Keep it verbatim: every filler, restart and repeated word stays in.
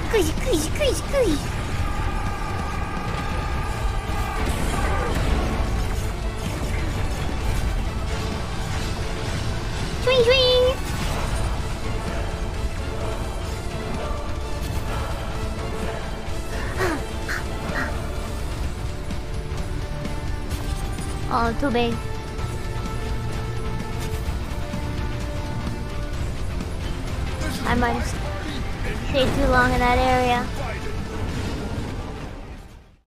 Squeeze, squeeze, squeeze, squeeze. Swing, swing. Oh, too big. I might have stayed too long in that area.